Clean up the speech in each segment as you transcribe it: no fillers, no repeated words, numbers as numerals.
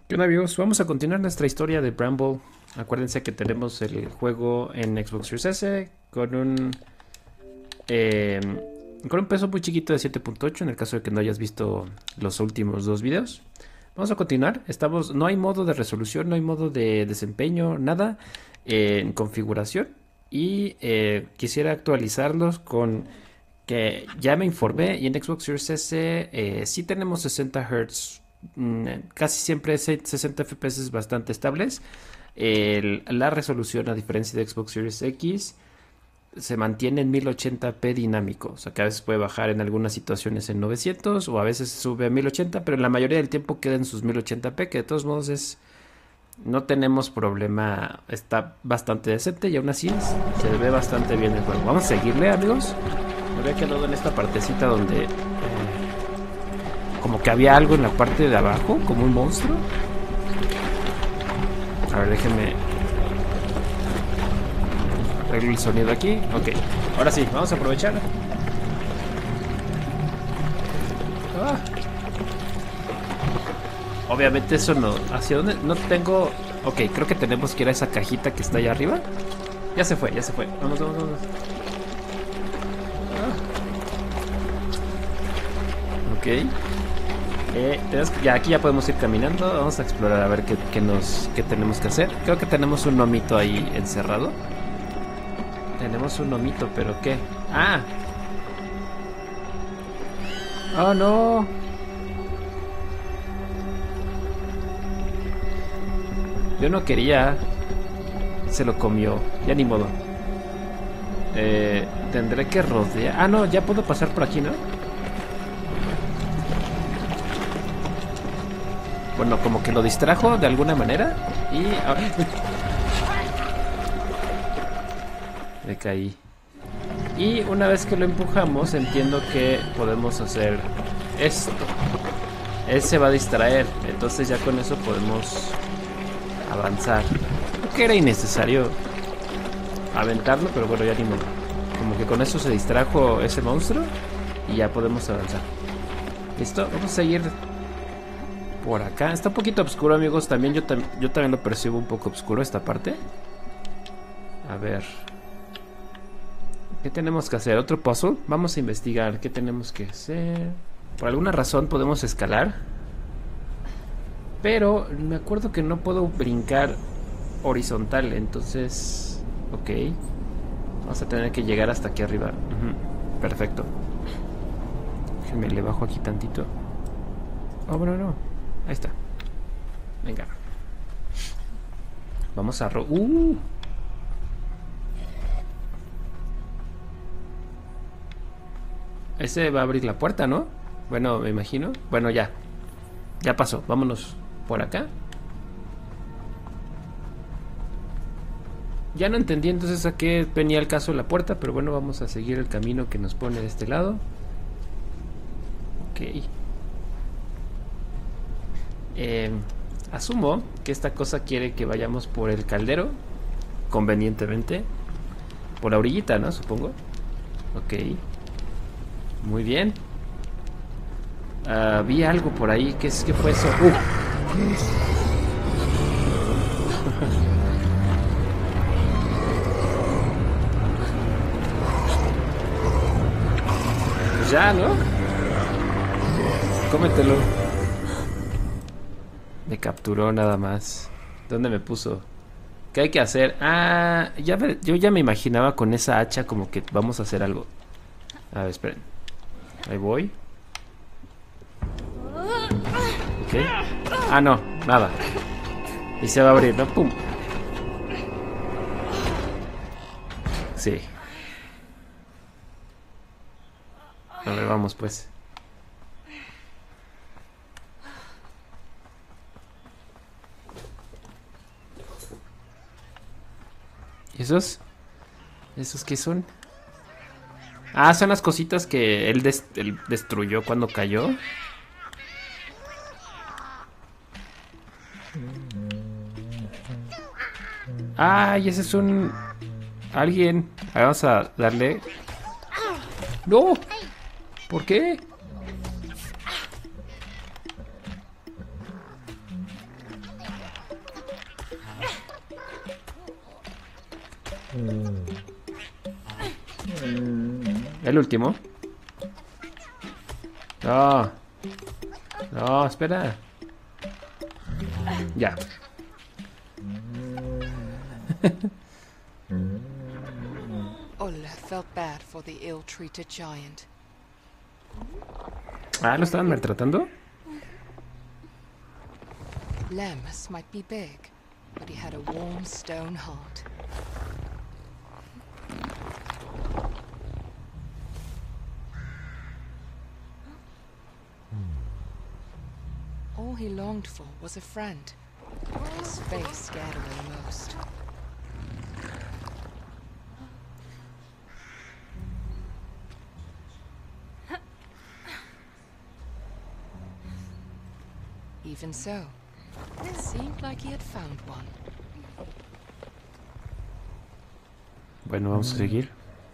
¿Qué onda, amigos? Vamos a continuar nuestra historia de Bramble. Acuérdense que tenemos el juego en Xbox Series S eh, con un peso muy chiquito de 7.8 en el caso de que no hayas visto los últimos dos videos. Vamos a continuar. No hay modo de resolución, no hay modo de desempeño, nada en configuración. Y quisiera actualizarlos con que ya me informé y en Xbox Series S sí tenemos 60 Hz. Casi siempre 60 FPS bastante estables. La resolución, a diferencia de Xbox Series X, se mantiene en 1080p dinámico. O sea que a veces puede bajar en algunas situaciones en 900 o a veces sube a 1080, pero en la mayoría del tiempo queda en sus 1080p, que de todos modos no tenemos problema. Está bastante decente y aún así se ve bastante bien el juego. Vamos a seguirle, amigos. Me había quedado en esta partecita donde como que había algo en la parte de abajo, como un monstruo. A ver, déjenme arreglo el sonido aquí. Ok, ahora sí, vamos a aprovechar. Ah. Obviamente eso no. ¿Hacia dónde? No tengo. Ok, creo que tenemos que ir a esa cajita que está allá arriba. Ya se fue, ya se fue. Vamos, vamos, vamos. Ok. Ya aquí ya podemos ir caminando. Vamos a explorar a ver qué tenemos que hacer. Creo que tenemos un gnomito ahí encerrado. Tenemos un gnomito, pero ¿qué? ¡Ah! ¡Oh, no! Yo no quería. Se lo comió. Ya ni modo. Tendré que rodear. Ah, no, ya puedo pasar por aquí, ¿no? Bueno, como que lo distrajo de alguna manera. Y ahora me caí. Y una vez que lo empujamos, entiendo que podemos hacer esto. Él se va a distraer. Entonces ya con eso podemos avanzar. Creo que era innecesario aventarlo, pero bueno, ya ni modo. Como que con eso se distrajo ese monstruo. Y ya podemos avanzar. ¿Listo? Vamos a seguir por acá. Está un poquito oscuro, amigos. También yo también lo percibo un poco oscuro esta parte. A ver. ¿Qué tenemos que hacer? ¿Otro puzzle? Vamos a investigar. ¿Qué tenemos que hacer? Por alguna razón podemos escalar. Pero me acuerdo que no puedo brincar horizontal. Entonces... Ok. Vamos a tener que llegar hasta aquí arriba. Perfecto. Déjenme, le bajo aquí tantito. Oh, bueno, no. Ahí está. Venga. Vamos a... Ese va a abrir la puerta, ¿no? Bueno, me imagino. Bueno, ya. Ya pasó. Vámonos por acá. Ya no entendí entonces a qué venía el caso de la puerta, pero bueno, vamos a seguir el camino que nos pone de este lado. Ok. Asumo que esta cosa quiere que vayamos por el caldero. Convenientemente. Por la orillita, ¿no? Supongo. Ok. Muy bien. Vi algo por ahí. ¿Qué fue eso? Pues ya, ¿no? Cómetelo. Me capturó nada más. ¿Dónde me puso? ¿Qué hay que hacer? Ah, yo ya me imaginaba con esa hacha como que vamos a hacer algo. A ver, esperen. Ahí voy. Ok. Ah, no, nada. Y se va a abrir, ¿no? ¡Pum! Sí. A ver, vamos pues. ¿Y esos? ¿Esos qué son? Ah, son las cositas que él destruyó cuando cayó. Ah, y ese es un... alguien. Vamos a darle... ¡No! ¿Por qué? El último. No. No, espera. Ya. Ulla felt bad for the ill-treated giant. Ah, ¿lo estaban maltratando? Lemmus might be big, but he had a warm stone heart. All he longed for was a friend. His face scared away most. Even so, it seemed like he had found one. Bueno, vamos a seguir.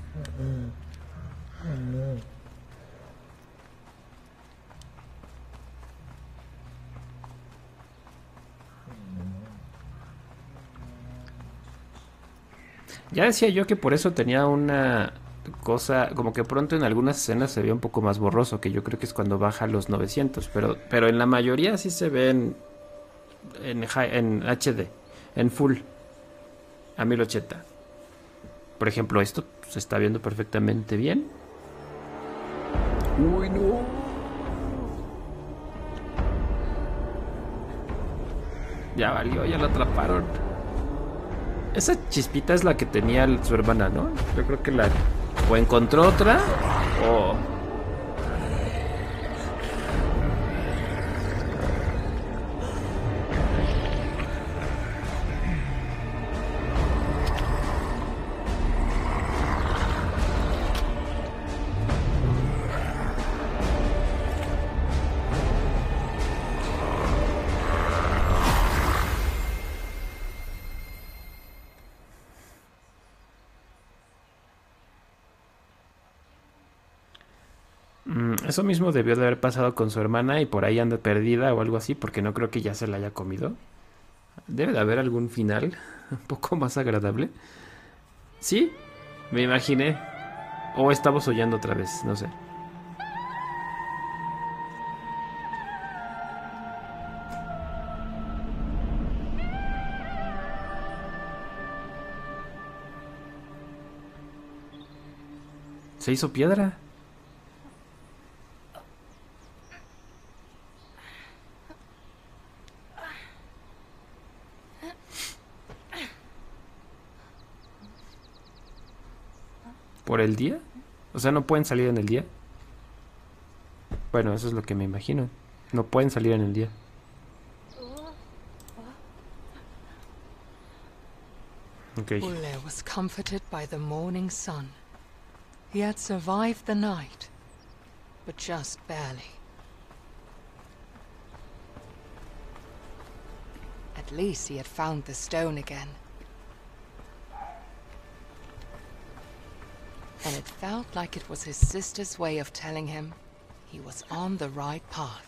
Ya decía yo que por eso tenía una cosa, como que pronto en algunas escenas se ve un poco más borroso, que yo creo que es cuando baja a los 900, pero en la mayoría sí se ve en HD, en full, a 1080. Por ejemplo, esto se está viendo perfectamente bien. Uy, no. Ya valió, ya lo atraparon. Esa chispita es la que tenía su hermana, ¿no? Yo creo que la... O encontró otra, o... Eso mismo debió de haber pasado con su hermana y por ahí anda perdida o algo así, porque no creo que ya se la haya comido. Debe de haber algún final un poco más agradable. Sí, me imaginé. O estamos oyendo otra vez, no sé. Se hizo piedra. ¿Por el día? O sea, ¿no pueden salir en el día? Bueno, eso es lo que me imagino. No pueden salir en el día. Okay. Ulle was comforted by the morning sun. He had survived the night, but just barely. At least he had found the stone again. And it felt like it was his sister's way of telling him he was on the right path.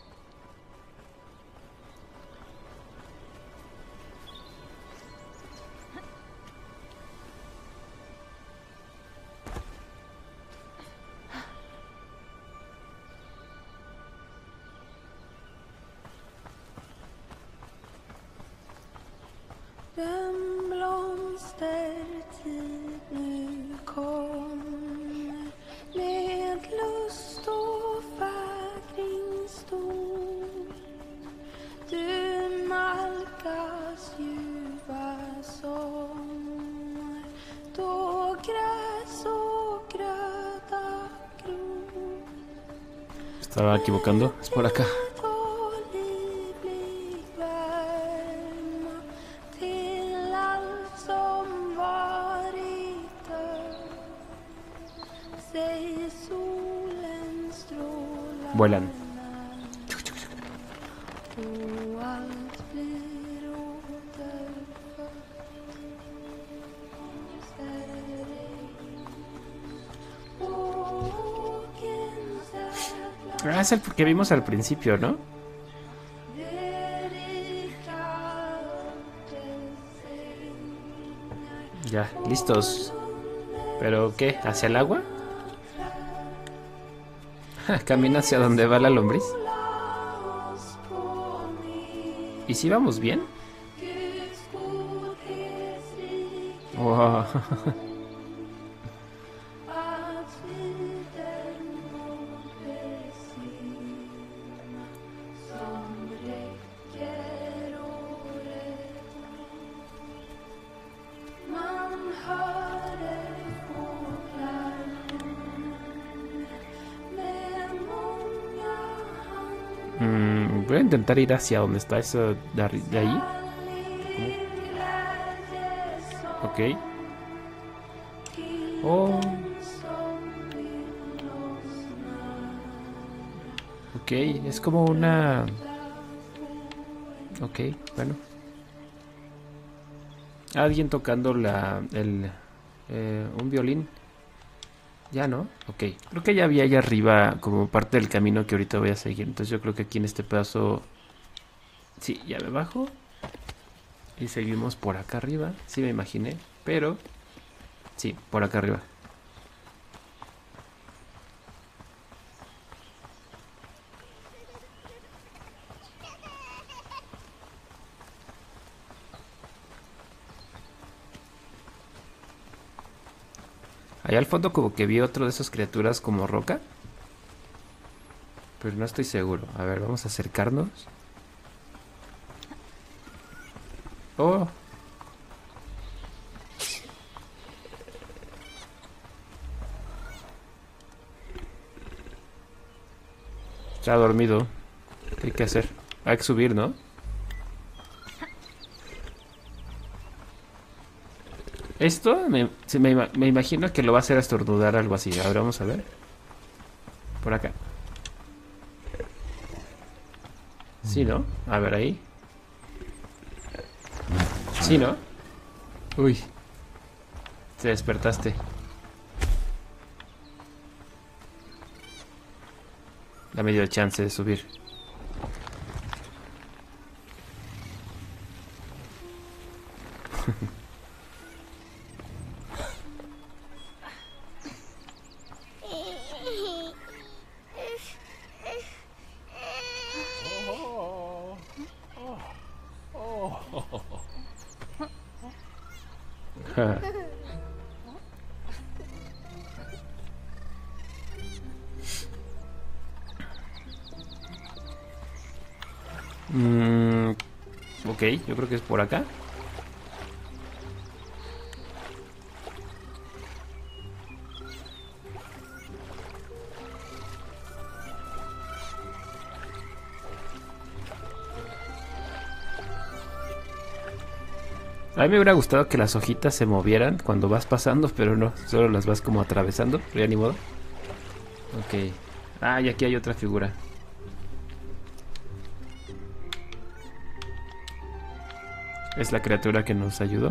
Den blomstertid nu kommer med lust och fägring stor. Du nalkas ljuva sommar då gräs och gröda gror. Estaba equivocando, es por acá. Vuelan. Ah, es el que vimos al principio, ¿no? Ya, listos. ¿Pero qué? ¿Hacia el agua? Camina hacia donde va la lombriz. ¿Y si vamos bien? Wow. Voy a intentar ir hacia donde está eso de ahí. Ok. Oh. Ok, es como una... Ok, bueno. Alguien tocando un violín. Ya, ¿no? Ok. Creo que ya había allá arriba como parte del camino que ahorita voy a seguir. Entonces yo creo que aquí en este pedazo... Sí, ya me bajo. Y seguimos por acá arriba. Sí, me imaginé. Pero... Sí, por acá arriba. Allá al fondo como que vi otro de esas criaturas como roca. Pero no estoy seguro. A ver, vamos a acercarnos. Oh. Está dormido. ¿Qué hay que hacer? Hay que subir, ¿no? Esto me imagino que lo va a hacer estornudar algo así. Ahora vamos a ver. Por acá. Sí, ¿no? A ver ahí. Sí, ¿no? Uy. Te despertaste. Dame dio chance de subir. Ja. Mm, ok, yo creo que es por acá. A mí me hubiera gustado que las hojitas se movieran cuando vas pasando, pero no, solo las vas como atravesando, pero ya ni modo. Ok. Ah, y aquí hay otra figura. Es la criatura que nos ayudó.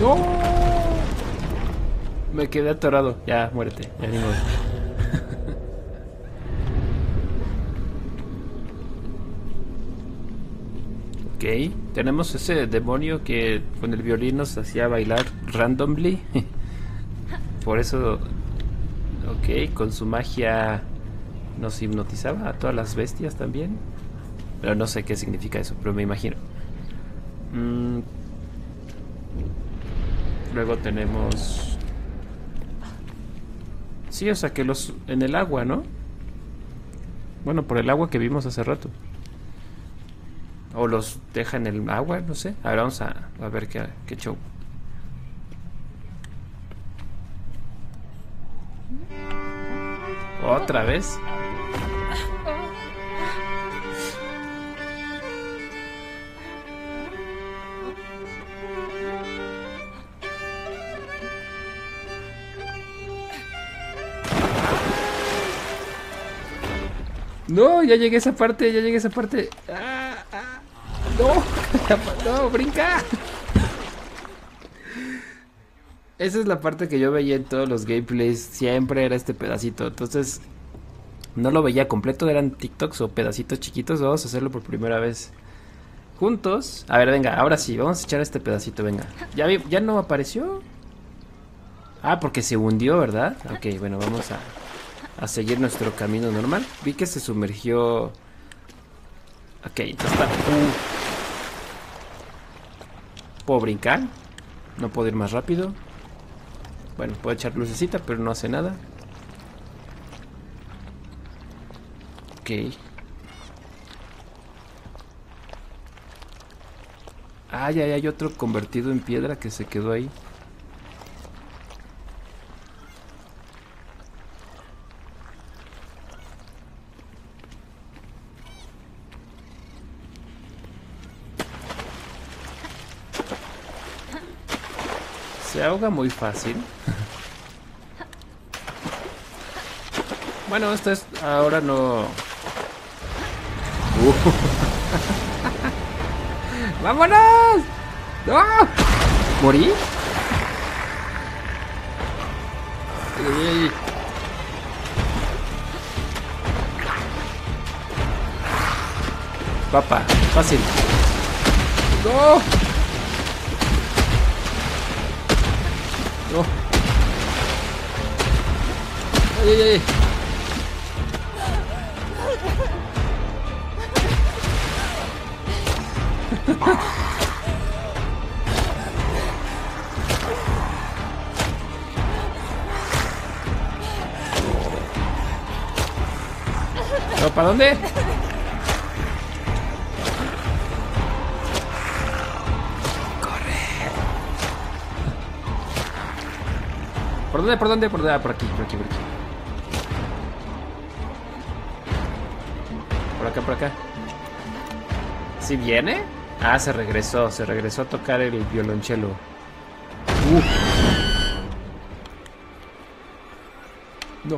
¡No! Me quedé atorado. Ya, muérete. Ya ni modo. Ok. Tenemos ese demonio que con el violín nos hacía bailar randomly. Por eso... Ok, con su magia nos hipnotizaba a todas las bestias también. Pero no sé qué significa eso, pero me imagino. Luego tenemos... Sí, o sea que los... En el agua, ¿no? Bueno, por el agua que vimos hace rato. O los deja en el agua, no sé. A ver, vamos a ver qué show. ¿Otra vez? No, ya llegué a esa parte, ya llegué a esa parte. No, no, brinca. Esa es la parte que yo veía en todos los gameplays. Siempre era este pedacito. Entonces, no lo veía completo. Eran TikToks o pedacitos chiquitos. Vamos a hacerlo por primera vez juntos. A ver, venga, ahora sí. Vamos a echar este pedacito, venga. ¿Ya no apareció? Ah, porque se hundió, ¿verdad? Ok, bueno, vamos a seguir nuestro camino normal. Vi que se sumergió. Ok, entonces está. ¿Puedo brincar? No puedo ir más rápido. Bueno, puedo echar lucecita, pero no hace nada. Ok. Ah, ya hay otro convertido en piedra que se quedó ahí. Se ahoga muy fácil. Bueno, esto es... Ahora no... ¡Vámonos! ¡No! ¿Morí? Papá, fácil. ¡No! No. ¡Ay! ¿No, para dónde? ¿Por dónde? ¿Por dónde? Por aquí. Por acá. ¿Sí viene? Ah, se regresó a tocar el violonchelo. No.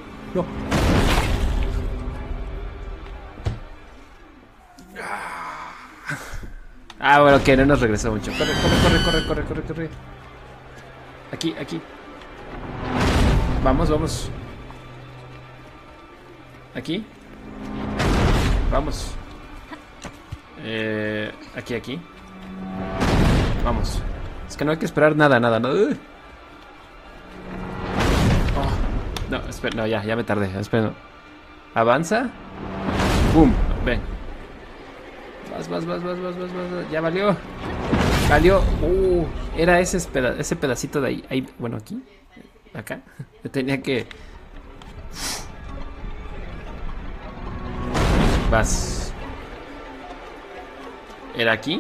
Ah, bueno, que no nos regresó mucho. Corre. Aquí. Vamos. Aquí. Vamos. Aquí. Vamos. Es que no hay que esperar nada. Oh. No, espera, no, ya me tardé. Espera. Avanza. ¡Bum! Ven. Vas. Ya valió. Era ese pedacito de ahí. Bueno, aquí. Acá. Yo tenía que... Vas. ¿Era aquí?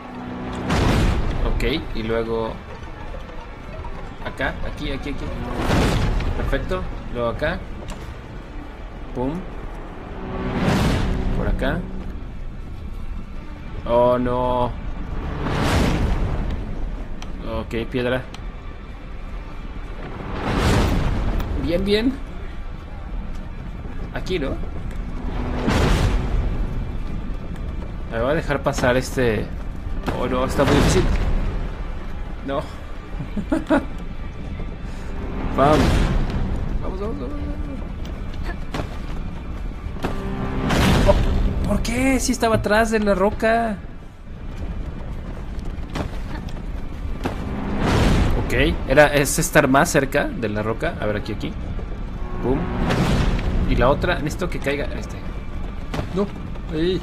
Ok, y luego... Acá, aquí. Perfecto. Luego acá. Pum. Por acá. Oh, no. Ok, piedra. Bien. Aquí, ¿no? Me voy a dejar pasar este... Oh, no, está muy difícil. No. Vamos. Vamos, vamos, vamos. Oh, ¿por qué? Si estaba atrás de la roca. Ok, es estar más cerca de la roca. A ver, aquí. Boom. Y la otra, necesito que caiga. No. Ahí.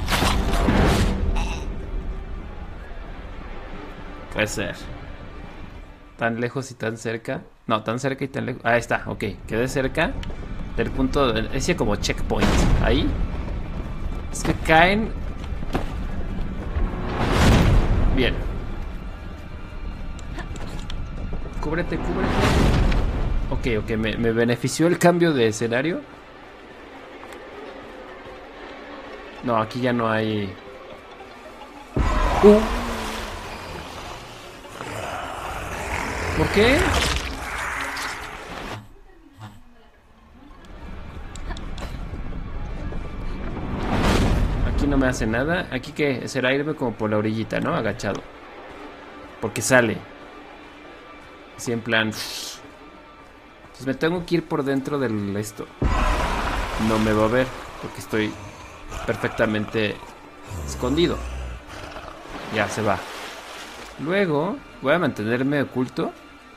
Puede ser. Tan lejos y tan cerca. No, tan cerca y tan lejos. Ahí está, ok. Quedé cerca del punto. Ese como checkpoint. Ahí. Es que caen. Bien. Cúbrete. Ok, me benefició el cambio de escenario. No, aquí ya no hay. ¿Por qué? Aquí no me hace nada. Aquí que será irme como por la orillita, ¿no? Agachado. Porque sale. Así en plan. Entonces me tengo que ir por dentro del esto. No me va a ver porque estoy perfectamente escondido. Ya se va. Luego voy a mantenerme oculto.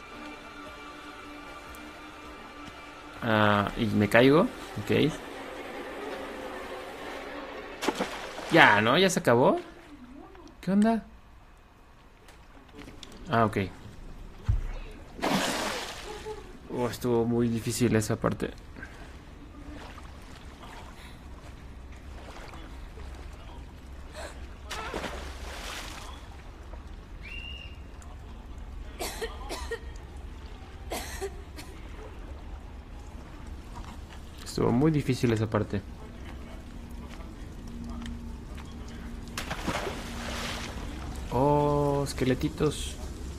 Y me caigo. Ok. Ya, ¿no? ¿Ya se acabó? ¿Qué onda? Ok. Estuvo muy difícil esa parte. Estuvo muy difícil esa parte. Oh, esqueletitos.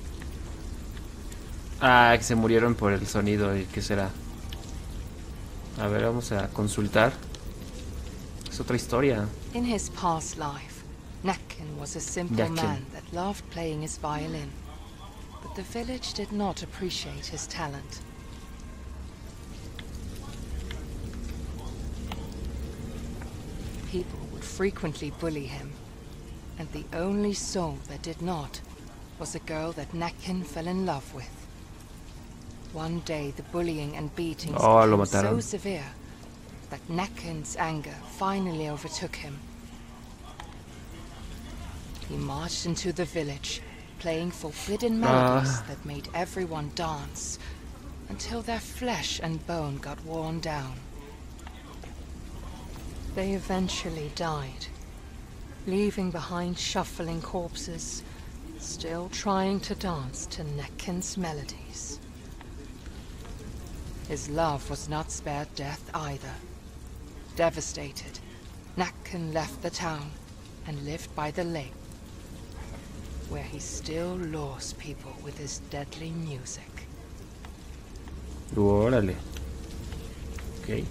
Que se murieron por el sonido. ¿Y qué será? A ver, vamos a consultar. Es otra historia. In his past life, Nakken was a simple man that loved playing his violin. But the village did not appreciate his talent. People would frequently bully him, and the only soul that did not was a girl that Nakken fell in love with. One day the bullying and beatings became so severe that Nakken's anger finally overtook him. He marched into the village, playing forbidden melodies that made everyone dance, until their flesh and bone got worn down. They eventually died, leaving behind shuffling corpses, still trying to dance to Nakken's melodies. His love was not spared death either. Devastated, Nakken left the town and lived by the lake, where he still lures people with his deadly music. Órale. Ok.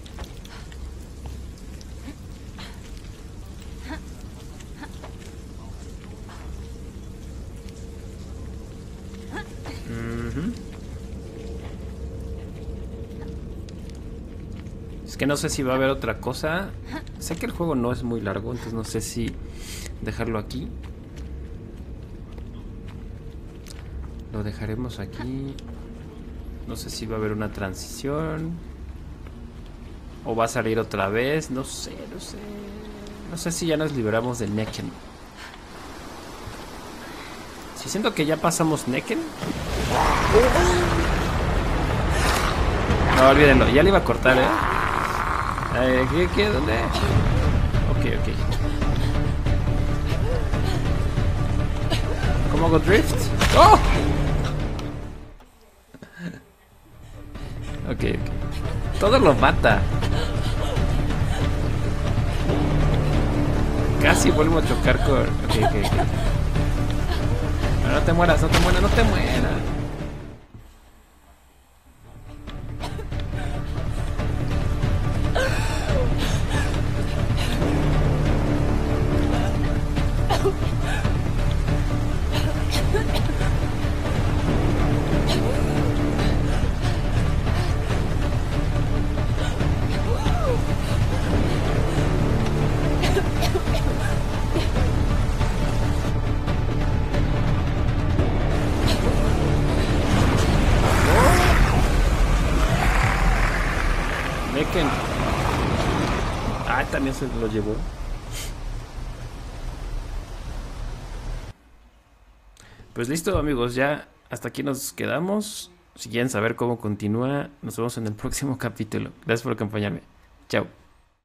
Es que no sé si va a haber otra cosa. Sé que el juego no es muy largo, entonces no sé si dejarlo aquí. Lo dejaremos aquí. No sé si va a haber una transición o va a salir otra vez. No sé. No sé si ya nos liberamos de Nakken. Si siento que ya pasamos Nakken. No, olvídenlo. Ya le iba a cortar, ¿Qué? ¿Dónde? Ok. ¿Cómo hago drift? ¡Oh! Ok. Todo lo mata. Casi vuelvo a chocar con... Ok. Pero no te mueras. Naken. Ah, también se lo llevó. Pues listo, amigos, ya hasta aquí nos quedamos. Si quieren saber cómo continúa, nos vemos en el próximo capítulo. Gracias por acompañarme. Chao.